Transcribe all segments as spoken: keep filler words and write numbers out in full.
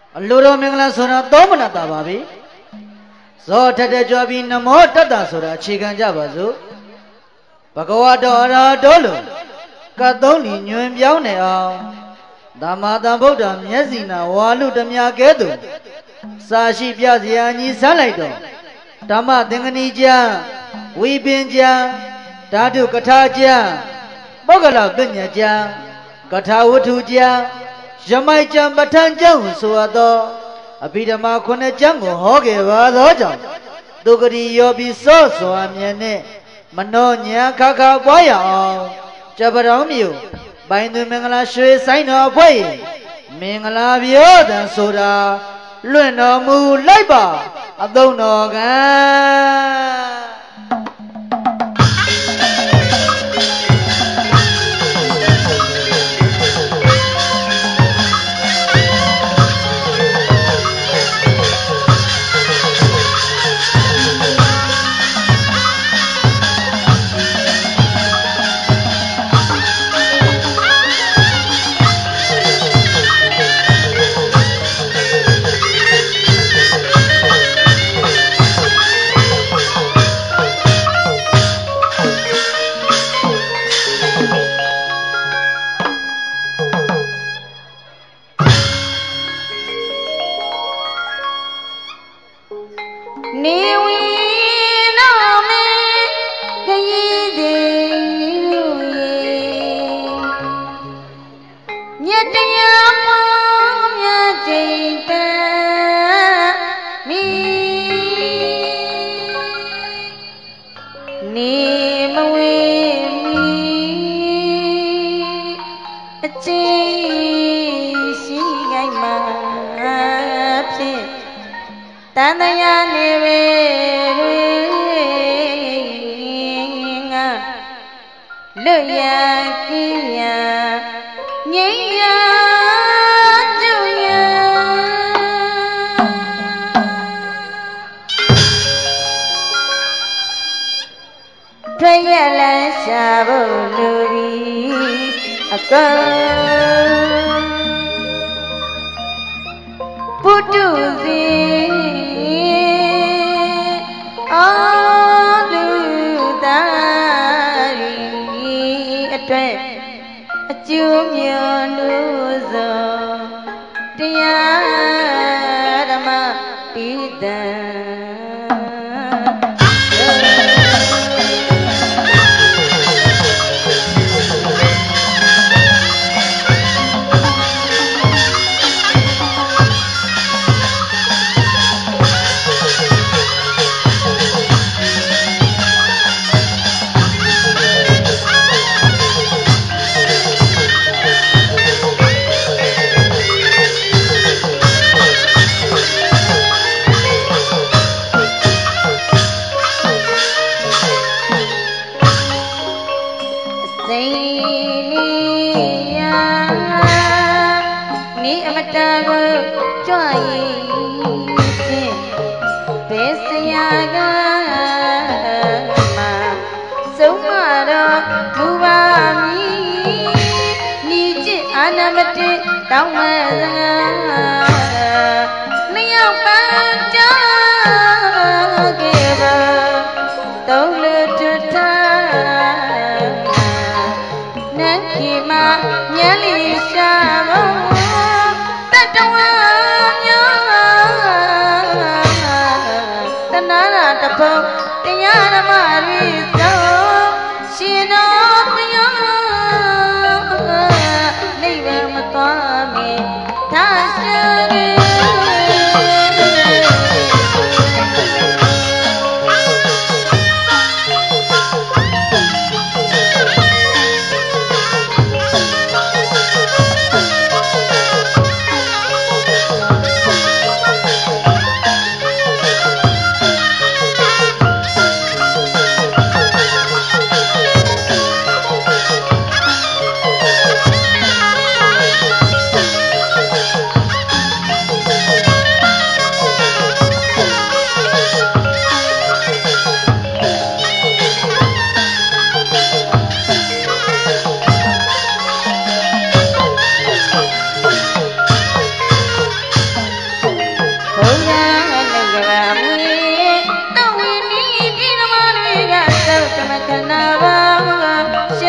Luro Mingla Sona Dominata Babi So Tete Jobi Namo Tata Sura Chicken Jabazu Pagawada Dolo Kadoni Nyum Yaune Damada Buddha Miazina Walu Damia Gedu Sashi Piaziani Salaido Dama Dinganija Weepinja Dadu Kataja Bogala Binyaja Katawutuja Jamai Jambatan Jang Suado Abidama Kone Jango Hoge Vadoja Dugari Yobi Soso Amyane Manonya Kaka Boya Jabaramio Bindu Mangala Shwe Sign of Way Mingala Biodan Soda Luno Mu Laiba Adonoga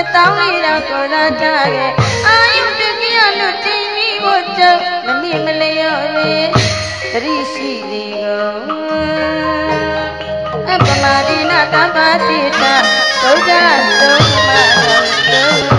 shit down it out for the target. Are you taking a look to me? What's up? The name of Leo, three she go. Up a marina, Tabatita, so that's so much.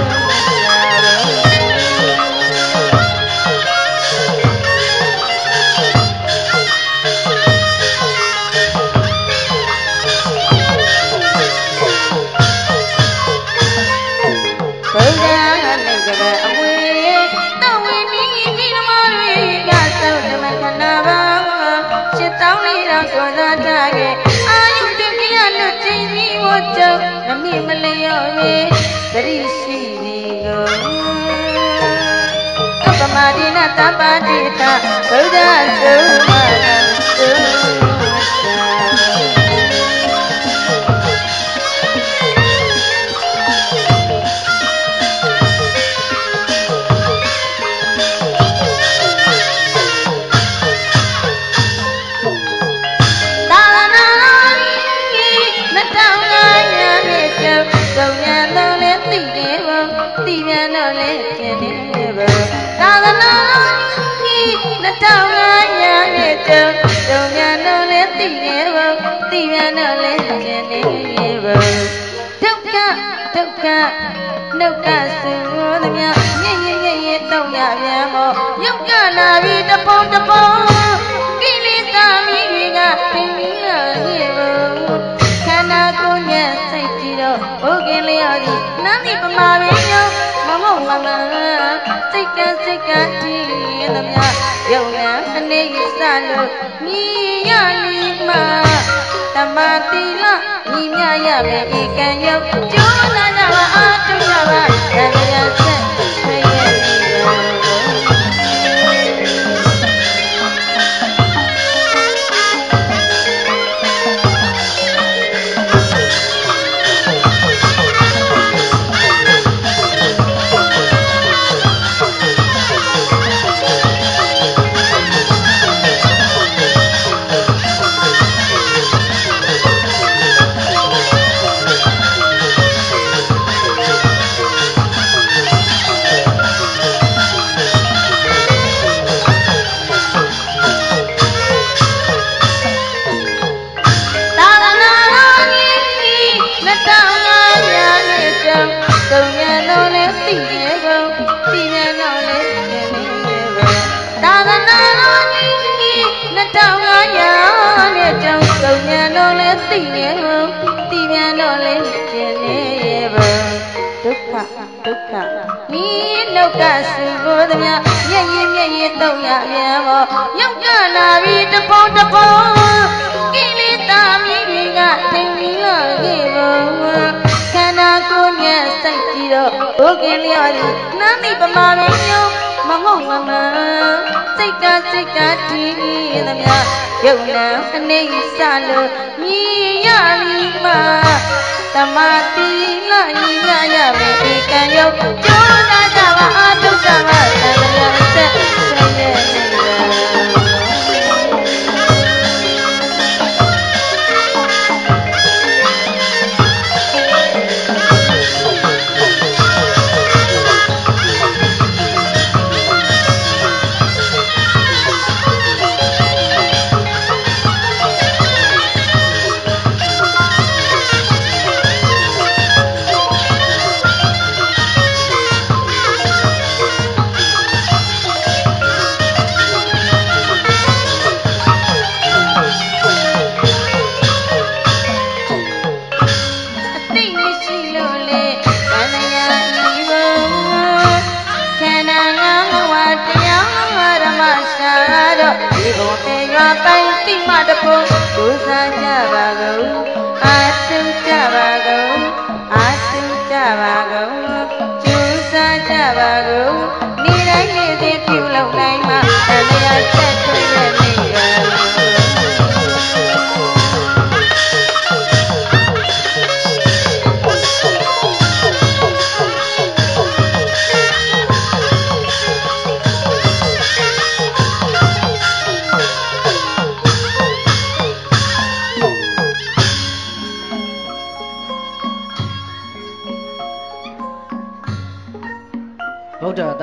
Madina Tabatita, so that's so much. No gas, the meow, ye don't yamo, you gonna read the pond the pond. Give me some, we got hero. Can I go, yes, I did. Okay, Leody, nothing but Mario, Mamma, Mamma, take a second tea in the meow, Yona, and they stand me, Yanima, Tamatila, Nina, me, can you? Jonah,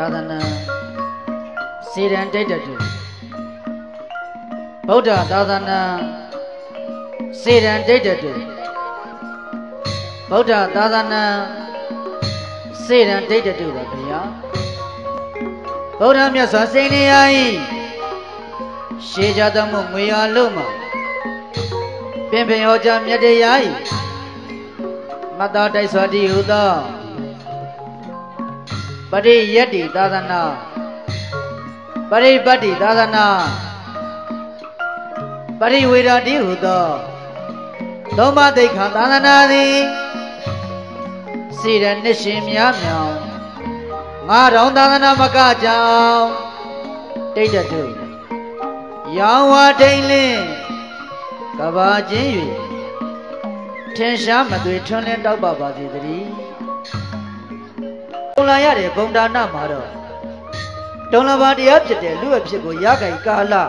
သနာစေရန်တိတ်တုဗုဒ္ဓသာသနာစေရန်တိတ်တုဗုဒ္ဓသာသနာစေရန်တိတ်တုပါဗျာဗုဒ္ဓမြတ်စွာစိန်နေရ၏ရှေးကြသမှုငွေရလုံးမှာပင်ပင်ဟောကြားမြတ်တရား၏မတ္တတိုက်စွာတည်ဟုသောပရိယတ္တိသာသနာပရိပတ္တိသာသနာပရိဝေဒတိဟုသောသုံးပါးသိက္ခာသာသနာသည်စေရနှစ်ရှင်များမြောင်ငါတော်သာသနာမကကြောင်တိတ်တုရောင်ဝါထိန်လင်းကဘာချင်း၍ထင်ရှားမသွေထွန်းလင်းတောက်ပပါစေတည်းပုံလာရတဲ့ဘုံဒါနမှာတော့တုံလဘာတရားဖြစ်တဲ့လူအဖြစ်ကိုရကြိုင်ကာလ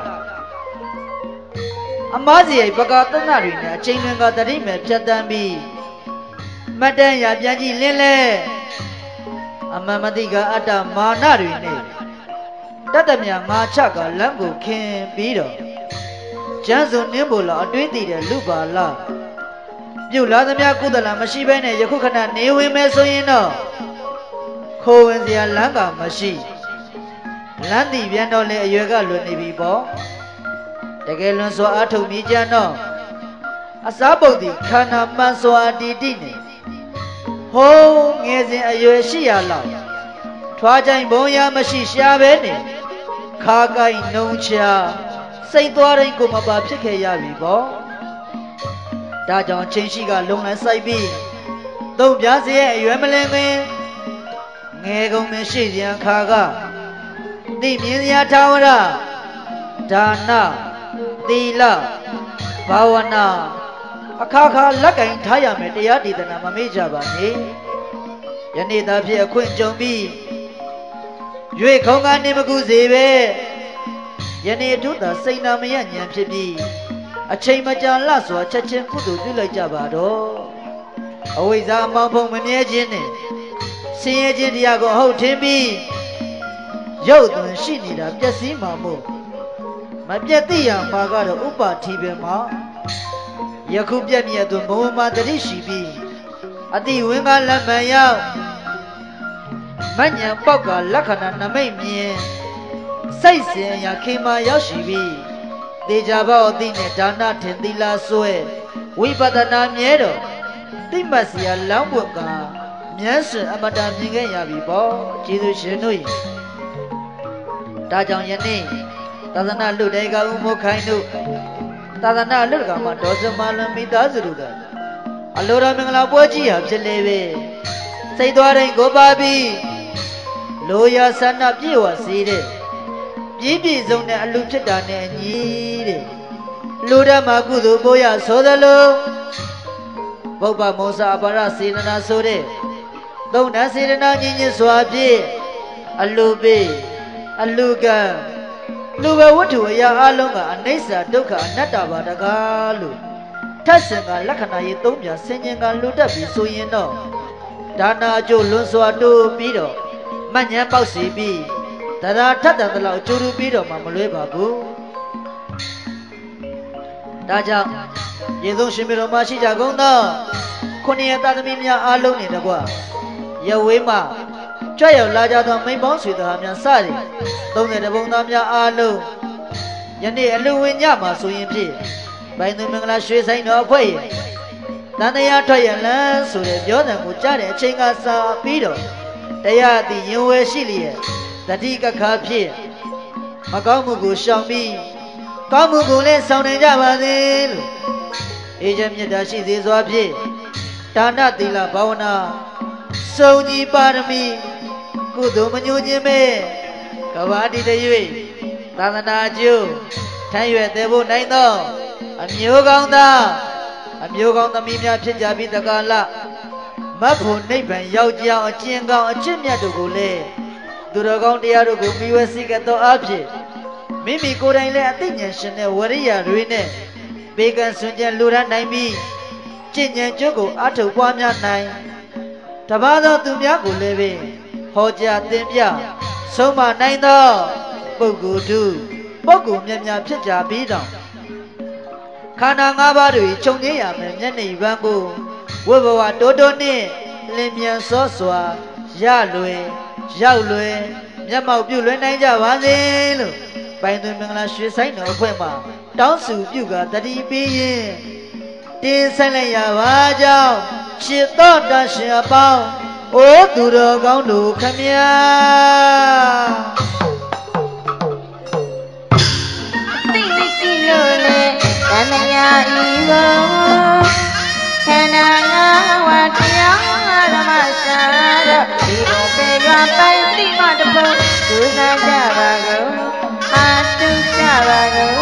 အမားစီရဲ့ပကာသနာတွေနဲ့အချိန်လွန်ကတတိမဲ့ဖြတ်တန်းပြီးမတန်ရပြန်ကြည့်လင်းလဲအမမတိကအတ္တမာနတွေနဲ့တတ္တမြငါချကလမ်းကိုခင်းပြီးတော့ကျမ်းစုံနှင်းဖို့လာအတွင်းတည်တဲ့လူပါလားပြုတ်လာသမျှကုသလမရှိဘဲနဲ့ယခုခဏနေဝင်မယ်ဆိုရင်တော့ခိုးဝင်စရာလမ်းကမရှိလမ်းတည်ပြန်တော့လေအရွယ်ကလွန်နေပြီပေါ့တကယ်လွန်စွာအထုတ်မိကြတော့အစားပုတ်ဒီခန္ဓာမှန်စွာတည်တည်နေဟိုးငယ်စဉ်အရွယ်ရှိရလောက်ထွားကြိုင်ဘုံရမရှိရှားပဲနေခါကိုင်နှုံချစိတ်သွားတိုင်းကိုမပါဖြစ်ခဲ့ရပြီပေါ့ဒါကြောင့်ချင်းရှိကလုံလန်းဆိုင်ပြီးသုံးပြားစီရဲ့အရွယ်မလင်မင်းငယ်ကုန်မရှိစရာခါကသိမြင်စရာထာဝရဒါနသီလဘာဝနာအခါခါလက်ကင်ထားရမယ်တရားဒေသနာမမေ့ကြပါနဲ့ယနေ့သာဖြစ်အခွင့်ကြုံပြီးရွေခုံကနေမကူစေပဲယနေ့တို့သာစိတ်နာမရညံဖြစ်ပြီးအချိန်မကြာလစွာချက်ချင်းကုသိုလ်ပြုလိုက်ကြပါတော့အဝိဇ္ဇာအမောင်ဖုံမမြဲခြင်းနဲ့ဆင်းရဲခြင်းတရားကိုဟုတ်ထင်ပြီးရုပ်သွင်းရှိနေတာပျက်စီးမှာမို့မပြတ်သိရမှာကတော့ဥပ္ပါတိပဲမှာယခုပြက်မြတ်သူဘဝမှာတတိရှိပြီးအတိဝင်းကလက်မှန်ရောက်မညံပေါက်ကလက္ခဏာနမိတ်မြင်စိတ်စဉ်ရာခေမာရောက်ရှိပြီးတေချာဘောအသိနဲ့ဒါနထင်သီလဆွဲဝိပဿနာမြဲတော့သိမှတ်စရာလမ်းပွင့်ကမြန်းစင်အမတန်မြင်ခဲ့ရပြီပေါ့ကျေးဇူးရှင်တို့ဒါကြောင့်ယနေ့သာသနာလူတေကဥမို့ခိုင်းတို့သာသနာလူတကမှာဒေါ်စမလွန်မိသားစုတို့ကအလိုတော်မင်္ဂလာပွဲကြီးဟာဖြစ်လေပဲစိတ်သွားတိုင်းကိုပါပြီးလိုရာဆန္ဒပြည့်ဝစေတဲ့ပြည့်ပြည့်စုံတဲ့အလူဖြစ်တာနဲ့အညီတဲ့လူဓမ္မကုသိုလ်ပို့ရဆိုသလိုဘုဗ္ဗမောစာအပါရစေတနာဆိုတဲ့သုံးတန်စေတနာညီညွတ်စွာဖြင့်အလူပေးအလူကံလူဘဝတ္ထုအရာအလုံးကအနိစ္စဒုက္ခအနတ္တပါတကားလို့ထပ်ဆင်ကလက္ခဏာရေးသုံးပြဆင်ញင်ကလူတတ်ပြီးဆိုရင်တော့ဒါနာအကျိုးလွန်စွာတိုးပြီးတော့မညံပေါက်စီပြီးတရားထက်တန်တဲ့လောက်ကျိုးတူပြီးတော့မှမလွဲပါဘူးဒါကြောင့်ရေသုံးရှင်မေတော်မှာရှိကြကုန်သောခုနှစ်ရသားသမီးများအားလုံးနေတကွရဝေးမှကြွရောက်လာကြသောမိန်ပေါင်းဆွေသားများစသည်သုံးဆယ်တဘုံသားများအားလုံးယနေ့အလူဝင်ညမှာဆိုရင်ဖြင့်ဘိုင်းသူမင်္ဂလာရွှေဆိုင်တော်အဖွဲ့ရဲ့တန်တရားထွက်ရလန်းဆိုတဲ့ပြောတဲ့ကိုကြားတဲ့အချိန်ကစာပြီးတော့တရားသည်ရင်ဝယ်ရှိလျက်တတိကခါဖြင့်မကောင်းမှုကိုရှောင်ပြီးကောင်းမှုကိုလည်းဆောင်နိုင်ကြပါစေလို့အေဂျင့်မြတ်တာရှိစေစွာဖြင့်ဒါနသီလဘာဝနာစုံကြီးပါရမီကုသိုလ်မညှို့ခြင်းပဲကဘာတိတ၍သာသနာကျိုးထမ်းရွယ်သေးဖို့နိုင်သောအမျိုးကောင်းသားအမျိုးကောင်းသမီးများဖြစ်ကြပြီးတကားလမတ်ဖို့နိဗ္ဗာန်ရောက်ကြောင်းအကျဉ်းကောင်းအကျင့်မြတ်တို့ကိုလည်းသူတော်ကောင်းတရားတို့ကိုမိဝဲစိကသောအဖြစ်မိမိကိုယ်တိုင်လည်းအသိဉာဏ်ရှင်တဲ့ဝရိယတွေနဲ့ဘေကံဆွင်ကြလူရနိုင်ပြီးကျင့်ဉာဏ်ကျုပ်ကိုအထုတ်ပွားများနိုင်တပါးသောသူများကိုလည်းပဲဟောကြားသင်ပြဆုံးမနိုင်သောပုဂ္ဂိုလ်တို့ပုဂ္ဂိုလ်များများဖြစ်ကြပြီးတော့ခန္ဓာ၅ပါးတို့ချုပ်ငြိမ်းရမယ်မျက်နှာပန်းကိုဝိဘဝတိုးတိုးနှင့်လင်းမြန်စောစွာရလွယ်ရောက်လွယ်မျက်မှောက်ပြုလွယ်နိုင်ကြပါစေလို့ပိုင်သွင်းမင်္ဂလာရွှေဆိုင်တော်အဖွဲ့မှတောင်းစုပြုကတတိပေးရင်တင်ဆိုင်လိုက်ရပါကြောင်းချစ်တော်တရှင်အပေါင်းအိုးသူတော်ကောင်းတို့ခမညာသိမရှိလို့လေတဏှာဤဘောခန္ဓာငါးဝါးတရားဓမ္မစာတော့ဒီဘုံပေရွာပိုင်သိမတဖို့ဒုစရကြပါကုန်အာတုကြပါကုန်